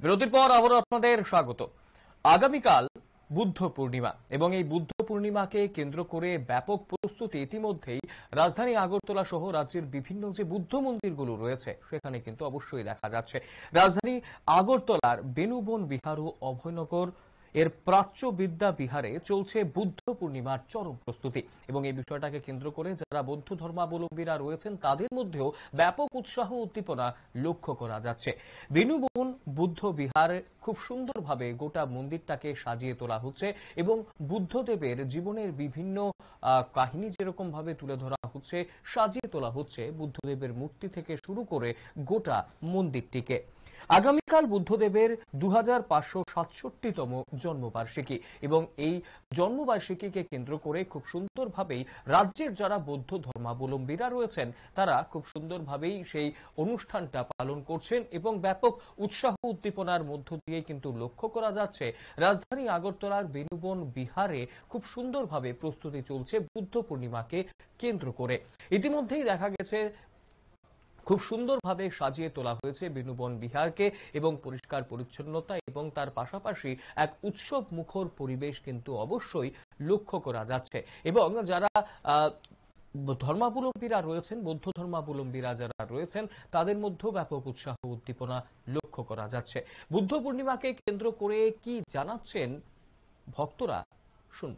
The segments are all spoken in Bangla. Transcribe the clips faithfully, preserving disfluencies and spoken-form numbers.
বিরতির পর আবারও আপনাদের স্বাগত। আগামীকাল বুদ্ধ পূর্ণিমা এবং এই বুদ্ধ পূর্ণিমাকে কেন্দ্র করে ব্যাপক প্রস্তুতি ইতিমধ্যেই রাজধানী আগরতলা সহ রাজ্যের বিভিন্ন যে বুদ্ধ মন্দিরগুলো রয়েছে সেখানে কিন্তু অবশ্যই দেখা যাচ্ছে। রাজধানী আগরতলার বেনুবন বিহার ও অভয়নগর এর প্রাচ্য বিদ্যা বিহারে চলছে বুদ্ধ পূর্ণিমার চরম প্রস্তুতি এবং এই বিষয়টাকে কেন্দ্র করে যারা বৌদ্ধ ধর্মাবলম্বীরা রয়েছেন তাদের মধ্যেও ব্যাপক উৎসাহ উদ্দীপনা লক্ষ্য করা যাচ্ছে। বেনুবন বুদ্ধ বিহারে খুব সুন্দরভাবে গোটা মন্দিরটাকে সাজিয়ে তোলা হচ্ছে এবং বুদ্ধদেবের জীবনের বিভিন্ন কাহিনী যেরকম ভাবে তুলে ধরা হচ্ছে, সাজিয়ে তোলা হচ্ছে বুদ্ধদেবের মূর্তি থেকে শুরু করে গোটা মন্দিরটিকে। আগামীকাল বুদ্ধদেবের দু হাজার পাঁচশো সাতষট্টিতম জন্মবার্ষিকী এবং এই জন্মবার্ষিকীকে কেন্দ্র করে খুব সুন্দরভাবেই রাজ্যের যারা বৌদ্ধ ধর্মাবলম্বীরা রয়েছেন তারা খুব সুন্দরভাবেই সেই অনুষ্ঠানটা পালন করছেন এবং ব্যাপক উৎসাহ উদ্দীপনার মধ্য দিয়ে কিন্তু লক্ষ্য করা যাচ্ছে রাজধানী আগরতলার বেনুবন বিহারে খুব সুন্দরভাবে প্রস্তুতি চলছে বুদ্ধ পূর্ণিমাকে কেন্দ্র করে। ইতিমধ্যেই দেখা গেছে খুব সুন্দরভাবে সাজিয়ে তোলা হয়েছে বেনুবন বিহারকে এবং পরিষ্কার পরিচ্ছন্নতা এবং তার পাশাপাশি এক উৎসব মুখর পরিবেশ কিন্তু অবশ্যই লক্ষ্য করা যাচ্ছে এবং যারা ধর্মাবলম্বীরা রয়েছেন, বৌদ্ধ ধর্মাবলম্বীরা যারা রয়েছেন তাদের মধ্যেও ব্যাপক উৎসাহ উদ্দীপনা লক্ষ্য করা যাচ্ছে। বুদ্ধ পূর্ণিমাকে কেন্দ্র করে কি জানাচ্ছেন ভক্তরা, শুনব।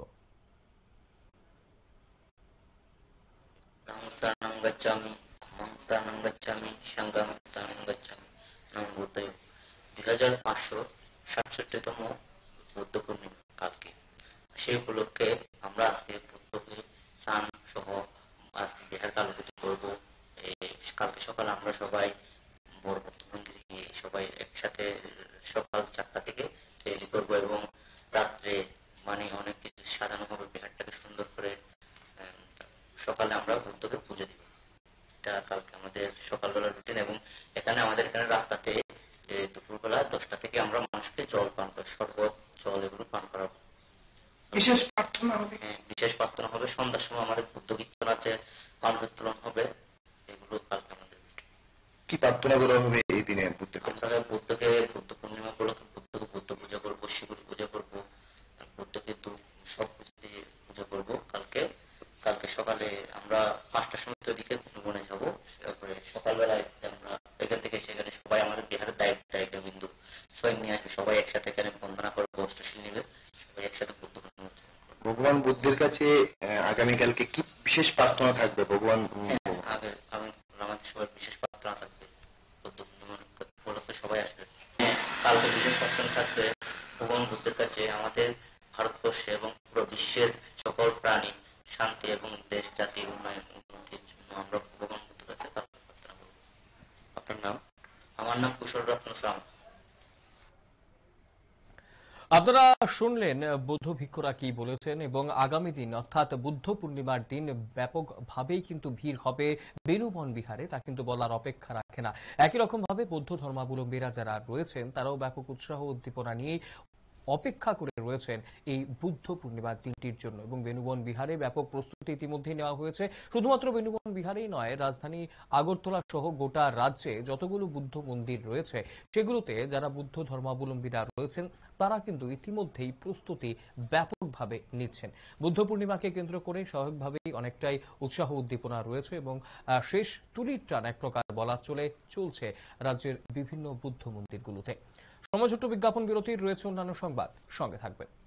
দুই হাজার পাঁচশো সাতষট্টিতম বুদ্ধ পূর্ণিমা কালকে, সেই উপলক্ষে আমরা আজকে বুদ্ধকে স্নান সহ আজকে বিহার কালকুতি করবো। কালকে সকালে আমরা সবাই বড় বুদ্ধ মন্দিরে গিয়ে সবাই একসাথে সকাল চারটা থেকে তৈরি করবো এবং রাত্রে মানে অনেক কিছু সাজানো হবে, বিহারটাকে সুন্দর করে। সকালে আমরা বুদ্ধকে পুজো দিব, এটা কালকে আমাদের সকালবেলা রুটিন। এবং এখানে আমাদের এখানে রাস্তাতে দুপুরবেলা দশটা থেকে আমরা মানুষকে জল পান করি, শরবত জল এগুলো পান করাবো। বিশেষ প্রার্থনা হবে, বিশেষ প্রার্থনা হবে। সন্ধ্যার সময় আমাদের বুদ্ধ কীর্তন আছে, মানুষ উত্তোলন হবে, এগুলো কালকে আমাদের। কি প্রার্থনা করা হবে এই দিনে? আমরা বুদ্ধকে বুদ্ধ পূর্ণিমা উপলক্ষে বুদ্ধকে বুদ্ধ পূজা করবো, শিবুর পূজা করবো, বুদ্ধকে সব কিছু দিয়ে পূজা করবো কালকে। কালকে সকালে আমরা পাঁচটার সময় ওদিকে বনে যাবো, তারপরে সকালবেলায় আমরা এখান থেকে সেখানে সবাই আমাদের বিহারের দায়িত্ব দায়িত্ব বিন্দু সবাই নিয়ে আসবে, সবাই একসাথে এখানে বন্দনা করবো, অষ্টশীল নেবে, সবাই একসাথে বুদ্ধ পূর্ণিমা। ভগবান বুদ্ধের কাছে আগামীকালকে কি বিশেষ প্রার্থনা থাকবে? ভগবান আমাদের সবাই বিশেষ প্রার্থনা থাকবে, বুদ্ধ পূর্ণিমা উপলক্ষে সবাই আসবে। কালকে বিশেষ প্রার্থনা থাকবে ভগবান বুদ্ধের কাছে আমাদের ভারতবর্ষে এবং পুরো বিশ্বের সকল প্রাণী শান্তি এবং দেশ জাতি উন্নয়ন উন্নতির জন্য আমরা ভগবান বুদ্ধের কাছে প্রার্থনা করব। আপনার নাম? আমার নাম কুশল রত্ন সাম। আপনারা শুনলেন বৌদ্ধ ভিক্ষুরা কি বলেছেন এবং আগামী দিন অর্থাৎ বুদ্ধ পূর্ণিমার দিন ব্যাপকভাবেই কিন্তু ভিড় হবে বেনুবন বিহারে, তা কিন্তু বলার অপেক্ষা রাখে না। একই রকম ভাবে বৌদ্ধ ধর্মাবলম্বীরা যারা রয়েছেন তারাও ব্যাপক উৎসাহ উদ্দীপনা নিয়ে অপেক্ষা করে রয়েছেন এই বুদ্ধ পূর্ণিমার দিনটির জন্য এবং বেনুবন বিহারে ব্যাপক প্রস্তুতি ইতিমধ্যেই নেওয়া হয়েছে। শুধুমাত্র বেনুবন বিহারেই নয়, রাজধানী আগরতলা সহ গোটা রাজ্যে যতগুলো বুদ্ধ মন্দির রয়েছে সেগুলোতে যারা বুদ্ধ ধর্মাবলম্বীরা রয়েছেন তারা কিন্তু ইতিমধ্যেই প্রস্তুতি ব্যাপকভাবে নিচ্ছেন। বুদ্ধ পূর্ণিমাকে কেন্দ্র করে স্বাভাবিকভাবেই অনেকটাই উৎসাহ উদ্দীপনা রয়েছে এবং শেষ তুলির টান এক প্রকার বলা চলে চলছে রাজ্যের বিভিন্ন বুদ্ধ মন্দিরগুলোতে। সময় ছোট্ট বিজ্ঞাপন বিরতির, রয়েছে অন্যান্য সংবাদ, সঙ্গে থাকবেন।